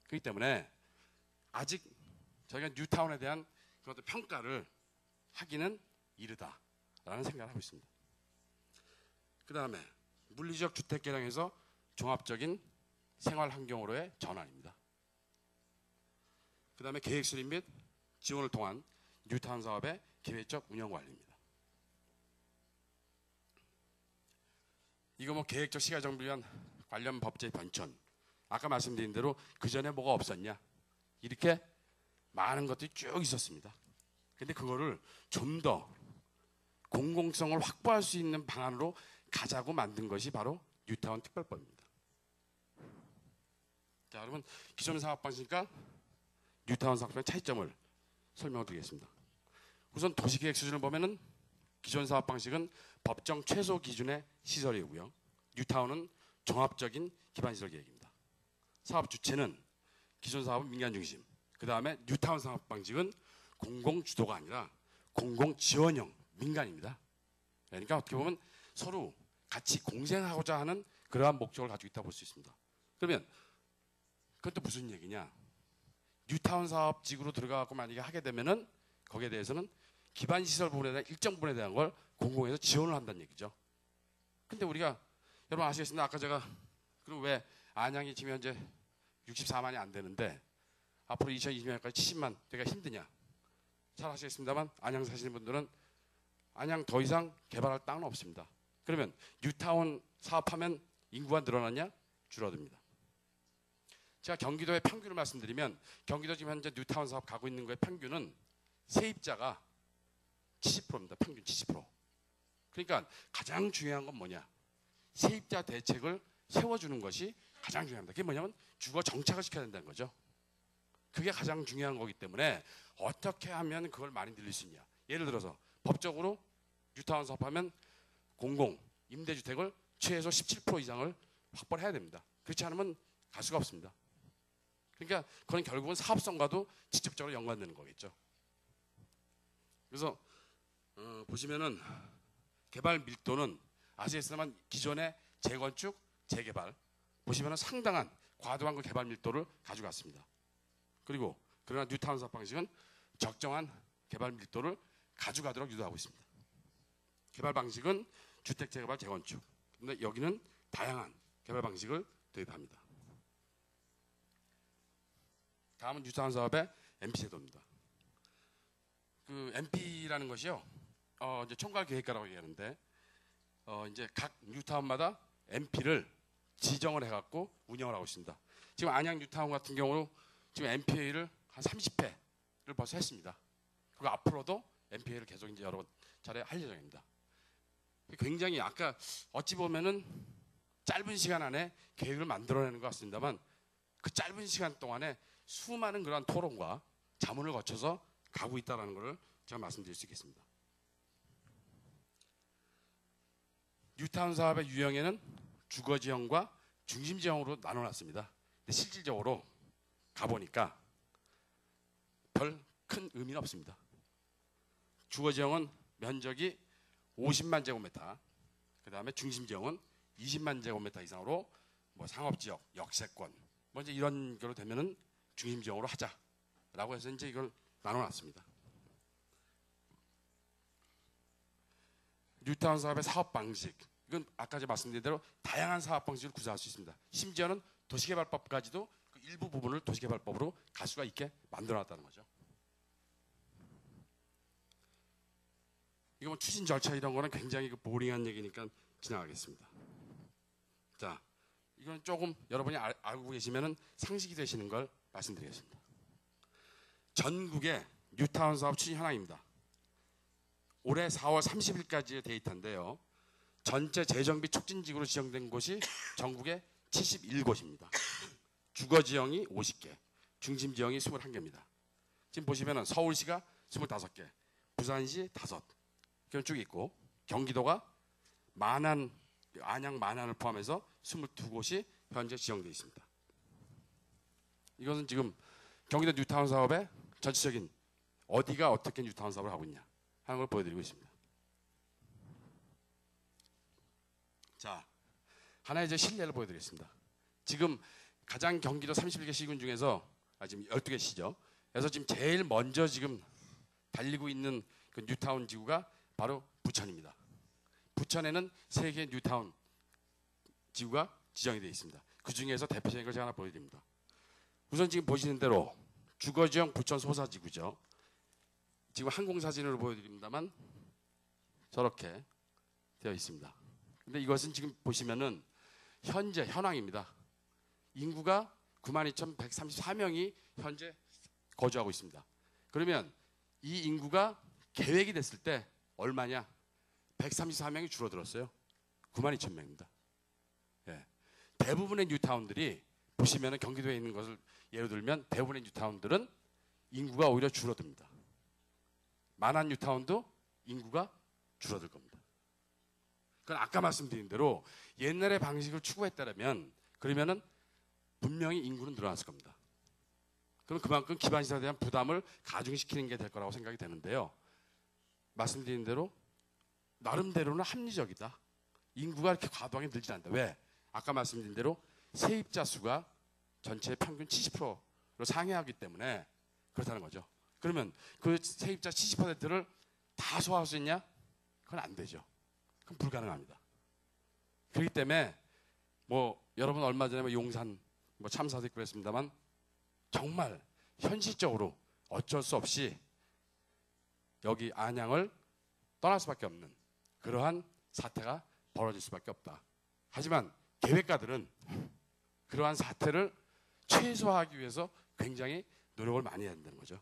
그렇기 때문에 아직 저희가 뉴타운에 대한 그런 평가를 하기는 이르다라는 생각을 하고 있습니다. 그 다음에 물리적 주택 개량에서 종합적인 생활 환경으로의 전환입니다. 그 다음에 계획 수립 및 지원을 통한 뉴타운 사업의 계획적 운영 관리입니다. 이거 뭐 계획적 시가 정비를 위한 관련 법제의 변천. 아까 말씀드린 대로 그 전에 뭐가 없었냐? 이렇게 많은 것들이 쭉 있었습니다. 근데 그거를 좀 더 공공성을 확보할 수 있는 방안으로 가자고 만든 것이 바로 뉴타운 특별법입니다. 자, 여러분 기존 사업 방식과 뉴타운 사업의 차이점을 설명드리겠습니다. 우선 도시계획 수준을 보면은 기존 사업 방식은 법정 최소 기준의 시설이고요. 뉴타운은 종합적인 기반시설 계획입니다. 사업 주체는 기존 사업은 민간 중심. 그 다음에 뉴타운 사업 방식은 공공 주도가 아니라 공공 지원형 민간입니다. 그러니까 어떻게 보면 서로 같이 공생하고자 하는 그러한 목적을 가지고 있다고 볼 수 있습니다. 그러면 그것도 무슨 얘기냐? 뉴타운 사업직으로 들어가고 만약에 하게 되면은 거기에 대해서는 기반 시설 부분에 대한 일정 부분에 대한 걸 공공에서 지원을 한다는 얘기죠. 근데 우리가 여러분 아시겠습니다. 아까 제가 그리고 왜 안양이 지금 현재 64만이 안 되는데 앞으로 2020년까지 70만 되기가 힘드냐? 잘 아시겠습니다만 안양 사시는 분들은 안양 더 이상 개발할 땅은 없습니다. 그러면 뉴타운 사업하면 인구가 늘어나냐? 줄어듭니다. 제가 경기도의 평균을 말씀드리면 경기도 지금 현재 뉴타운 사업 가고 있는 거의 평균은 세입자가 70%입니다. 평균 70%. 그러니까 가장 중요한 건 뭐냐? 세입자 대책을 세워주는 것이 가장 중요합니다. 그게 뭐냐면 주거 정착을 시켜야 된다는 거죠. 그게 가장 중요한 거기 때문에 어떻게 하면 그걸 많이 늘릴 수 있냐? 예를 들어서 법적으로 뉴타운 사업하면 공공 임대주택을 최소 17% 이상을 확보를 해야 됩니다. 그렇지 않으면 갈 수가 없습니다. 그러니까 그건 결국은 사업성과도 직접적으로 연관되는 거겠죠. 그래서 보시면은 개발 밀도는 아시겠지만 기존의 재건축, 재개발 보시면은 상당한 과도한 그 개발 밀도를 가져갔습니다. 그리고 그러나 뉴타운 사업 방식은 적정한 개발 밀도를 가져가도록 유도하고 있습니다. 개발 방식은 주택 재개발, 재건축. 근데 여기는 다양한 개발 방식을 도입합니다. 다음은 뉴타운 사업의 MP 제도입니다. 그 MP라는 것이요, 이제 총괄 계획가라고 얘기하는데, 이제 각 뉴타운마다 MP를 지정을 해갖고 운영을 하고 있습니다. 지금 안양 뉴타운 같은 경우는 지금 MPA를 한 30회를 벌써 했습니다. 그리고 앞으로도 MPA를 계속 이제 여러 차례 할 예정입니다. 굉장히 아까 어찌 보면은 짧은 시간 안에 계획을 만들어내는 것 같습니다만 그 짧은 시간 동안에 수많은 그러한 토론과 자문을 거쳐서 가고 있다는 것을 제가 말씀드릴 수 있겠습니다. 뉴타운 사업의 유형에는 주거지형과 중심지형으로 나눠놨습니다. 근데 실질적으로 가보니까 별 큰 의미는 없습니다. 주거지형은 면적이 50만 제곱미터, 그 다음에 중심지형은 20만 제곱미터 이상으로 뭐 상업지역, 역세권, 뭐 이제 이런 거로 되면은 중심지형으로 하자라고 해서 이제 이걸 나눠놨습니다. 뉴타운 사업의 사업 방식, 이건 아까 제가 말씀드린 대로 다양한 사업 방식을 구사할 수 있습니다. 심지어는 도시개발법까지도 그 일부 부분을 도시개발법으로 갈 수가 있게 만들어놨다는 거죠. 이거 뭐 추진 절차 이런 거는 굉장히 그 보링한 얘기니까 지나가겠습니다. 자, 이건 조금 여러분이 알고 계시면은 상식이 되시는 걸 말씀드리겠습니다. 전국의 뉴타운 사업 추진 현황입니다. 올해 4월 30일까지의 데이터인데요. 전체 재정비 촉진지구로 지정된 곳이 전국에 71곳입니다. 주거지형이 50개, 중심지형이 21개입니다. 지금 보시면은 서울시가 25개, 부산시 5, 그런 쭉 있고 경기도가 안양 만안을 포함해서 22곳이 현재 지정되어 있습니다. 이것은 지금 경기도 뉴타운 사업의 전체적인 어디가 어떻게 뉴타운 사업을 하고 있냐 하는 걸 보여드리고 있습니다. 자, 하나의 이제 실례를 보여드리겠습니다. 지금 가장 경기도 31개 시군 중에서 지금 12개 시죠. 그래서 지금 제일 먼저 지금 달리고 있는 그 뉴타운 지구가 바로 부천입니다. 부천에는 3개의 뉴타운 지구가 지정이 되어 있습니다. 그 중에서 대표적인 걸 제가 하나 보여드립니다. 우선 지금 보시는 대로 주거지형 부천 소사지구죠. 지금 항공사진으로 보여드립니다만 저렇게 되어 있습니다. 근데 이것은 지금 보시면은 현황입니다. 인구가 92,134명이 현재 거주하고 있습니다. 그러면 이 인구가 계획이 됐을 때 얼마냐? 134명이 줄어들었어요. 92,000명입니다. 예. 대부분의 뉴타운들이 보시면은 경기도에 있는 것을 예로 들면 대부분의 뉴타운들은 인구가 오히려 줄어듭니다. 만한 뉴타운도 인구가 줄어들 겁니다. 그건 아까 말씀드린 대로 옛날의 방식을 추구했다면 그러면은 분명히 인구는 늘어났을 겁니다. 그럼 그만큼 기반시설에 대한 부담을 가중시키는 게 될 거라고 생각이 되는데요. 말씀드린 대로 나름대로는 합리적이다. 인구가 이렇게 과도하게 늘지 않는다. 왜? 아까 말씀드린 대로 세입자 수가 전체의 평균 70%로 상회하기 때문에 그렇다는 거죠. 그러면 그 세입자 70%를 다 소화할 수 있냐? 그건 안 되죠. 그건 불가능합니다. 그렇기 때문에 여러분 얼마 전에 용산 참사도 있고 그랬습니다만 정말 현실적으로 어쩔 수 없이 여기 안양을 떠날 수밖에 없는 그러한 사태가 벌어질 수밖에 없다. 하지만 계획가들은 그러한 사태를 최소화하기 위해서 굉장히 노력을 많이 해야 된다는 거죠.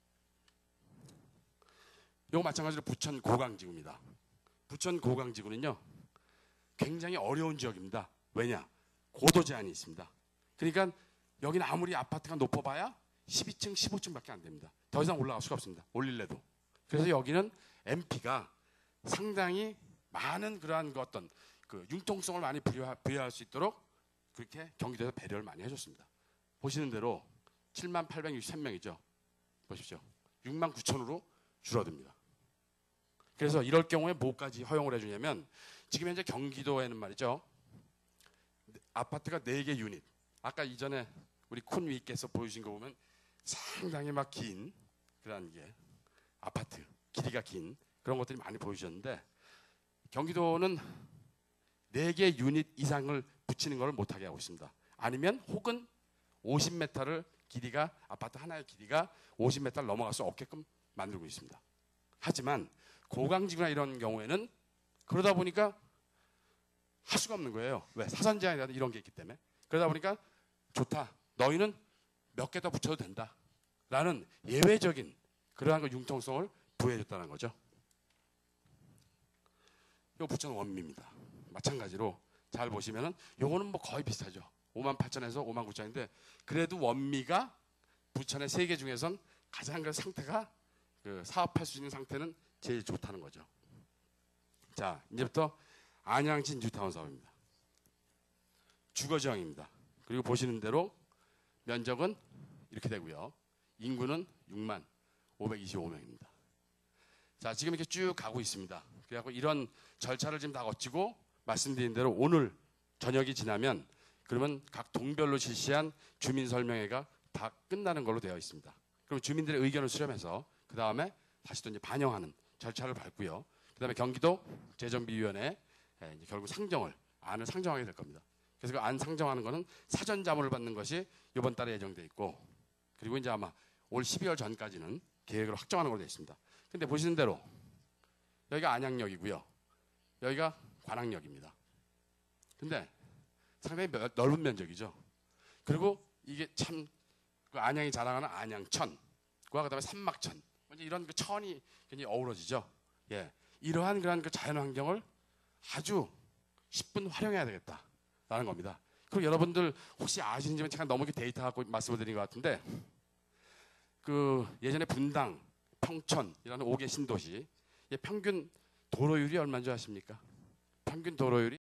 이거 마찬가지로 부천 고강지구입니다. 부천 고강지구는요 굉장히 어려운 지역입니다. 왜냐? 고도 제한이 있습니다. 그러니까 여기는 아무리 아파트가 높아봐야 12층, 15층밖에 안 됩니다. 더 이상 올라갈 수가 없습니다. 올릴래도. 그래서 여기는 MP가 상당히 많은 그러한 어떤 그 융통성을 많이 부여할 수 있도록 그렇게 경기도에서 배려를 많이 해줬습니다. 보시는 대로 7863명이죠. 보십시오. 69,000으로 줄어듭니다. 그래서 이럴 경우에 뭐까지 허용을 해주냐면 지금 현재 경기도에는 말이죠. 아파트가 4개 유닛. 아까 이전에 우리 쿤 위께서 보여주신 거 보면 상당히 막 긴 그런 게 아파트 길이가 긴 그런 것들이 많이 보여주셨는데 경기도는 4개 유닛 이상을 붙이는 걸 못하게 하고 있습니다. 아니면 혹은 50m를 길이가 아파트 하나의 길이가 50m를 넘어갈 수 없게끔 만들고 있습니다. 하지만 고강지구나 이런 경우에는 그러다 보니까 할 수가 없는 거예요. 왜? 사전 제한이라든 이런 게 있기 때문에. 그러다 보니까 좋다. 너희는 몇 개 더 붙여도 된다. 라는 예외적인 그러한 융통성을 부여해줬다는 거죠. 이거 부천 원미입니다. 마찬가지로 잘 보시면은 요거는 거의 비슷하죠. 58,000에서 59,000인데 그래도 원미가 부천의 3개 중에선 가장 그 상태가 사업할 수 있는 상태는 제일 좋다는 거죠. 자, 이제부터 안양시 뉴타운 사업입니다. 주거지형입니다. 그리고 보시는 대로 면적은 이렇게 되고요. 인구는 6만 525명입니다. 자, 지금 이렇게 쭉 가고 있습니다. 그래갖고 이런 절차를 지금 다 거치고 말씀드린 대로 오늘 저녁이 지나면 그러면 각 동별로 실시한 주민 설명회가 다 끝나는 걸로 되어 있습니다. 그럼 주민들의 의견을 수렴해서 그 다음에 다시 또 이제 반영하는 절차를 밟고요. 그 다음에 경기도 재정비위원회 이제 결국 안을 상정하게 될 겁니다. 그래서 그 안 상정하는 거는 사전 자문을 받는 것이 이번 달에 예정돼 있고 그리고 이제 아마 올 12월 전까지는 계획을 확정하는 걸로 되어 있습니다. 근데 보시는 대로 여기가 안양역이고요. 여기가 관악역입니다. 근데 상당히 넓은 면적이죠. 그리고 이게 참 그 안양이 자랑하는 안양천과 그다음에 산막천 이런 그 천이 굉장히 어우러지죠. 예, 이러한 그런 그 자연 환경을 아주 10분 활용해야 되겠다라는 겁니다. 그리고 여러분들 혹시 아시는지 제가 너무 데이터 갖고 말씀을 드린 것 같은데 그 예전에 분당, 평천이라는 5개 신도시 평균 도로율이 얼마인 줄 아십니까? 평균 도로율이